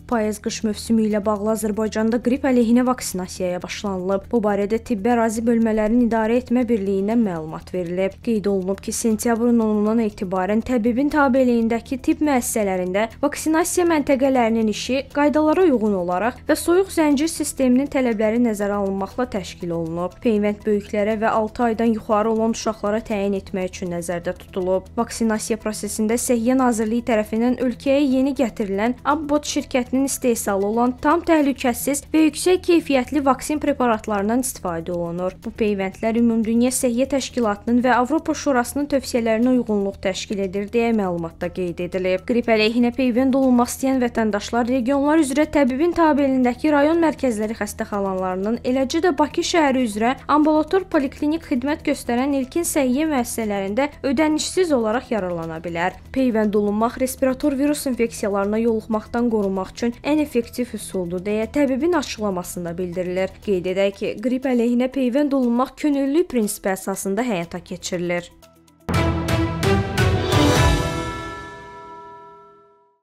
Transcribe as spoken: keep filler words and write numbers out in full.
Payız-qış mövsümü ilə bağlı Azərbaycanda qrip əleyhinə vaksinasiyaya başlanılıb. Bu barədə Tibbi Ərazi Bölmələrini İdarə Etmə Birliyindən məlumat verilib. Qeyd olunub ki, sentyabrın onundan etibarən təbibin tabeliyindəki tibb müəssisələrində vaksinasiya məntəqələrinin işi qaydalara uyğun olaraq və soyuq zəncir sisteminin tələbləri nəzərə alınmaqla təşkil olunub. Peyvənd böyüklərə və altı aydan yuxarı olan uşaqlara təyin etmək üçün nəzərdə tutulub. Vaksinasiya prosesində Səhiyyə Nazirliyi tərəfindən ölkəyə yeni gətirilən Abbott şirkətinin istehsalı olan tam təhlükəsiz və yüksək keyfiyyətli vaksin preparatlarından istifadə olunur. Bu peyvəndlər Ümumdünya Səhiyyə Təşkilatının və Avropa Şurasının tövsiyələrinə uyğunluq təşkil edir deyə məlumatda qeyd edilib. Qrip əleyhinə peyvənd olunmaq istəyən vətəndaşlar regionlar üzrə təbibin tabeliyindəki rayon mərkəzləri xəstəxanalarının, eləcə də Bakı şəhəri üzrə ambulator poliklinik xidmət göstərən ilkin səhiyyə müəssisələrində ödənişsiz olaraq yararlana bilər. Peyvənd olunmaq respirator virus infeksiyalarına yoluxmaqdan qorunmaq üçün ən effektiv üsuldur deyə təbibin açıqlamasında bildirilir. Qeyd edək ki, qrip əleyhinə peyvənd olunmaq könüllülük prinsipi əsasında həyata keçirilir.